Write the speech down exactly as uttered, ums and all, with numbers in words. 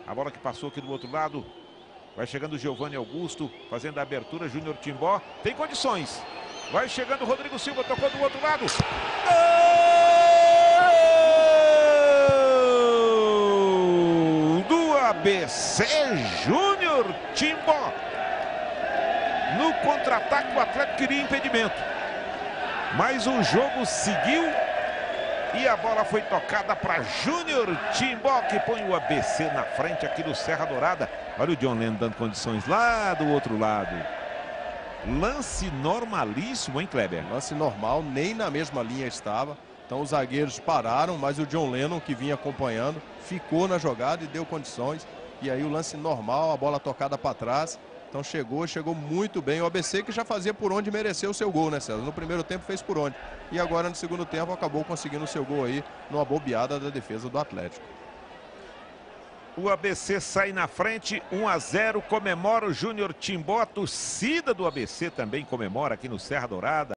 A bola que passou aqui do outro lado. Vai chegando o Giovanni Augusto, fazendo a abertura. Júnior Timbó tem condições. Vai chegando o Rodrigo Silva, tocou do outro lado. Gol do A B C, Júnior Timbó. No contra-ataque, o Atlético queria impedimento. Mas o jogo seguiu e a bola foi tocada para Júnior Timbó, que põe o A B C na frente aqui do Serra Dourada. Olha o John Lennon dando condições lá do outro lado. Lance normalíssimo, hein, Kleber? Lance normal, nem na mesma linha estava. Então os zagueiros pararam, mas o John Lennon, que vinha acompanhando, ficou na jogada e deu condições. E aí o lance normal, a bola tocada para trás. Então chegou, chegou muito bem. O A B C que já fazia por onde mereceu o seu gol, né, César? No primeiro tempo fez por onde. E agora no segundo tempo acabou conseguindo o seu gol aí, numa bobeada da defesa do Atlético. O A B C sai na frente, um a zero, comemora o Júnior Timbó. A torcida do A B C também comemora aqui no Serra Dourada.